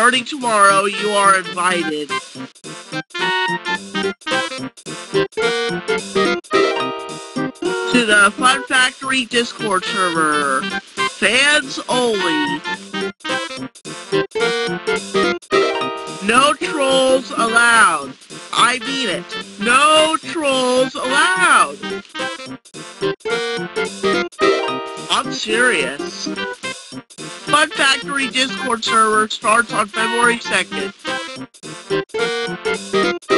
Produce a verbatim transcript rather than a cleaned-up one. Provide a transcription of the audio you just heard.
starting tomorrow, you are invited to the Fun Factory Discord server. Fans only. No trolls allowed. I mean it. No trolls allowed. I'm serious. Fun Factory Discord server starts on February second.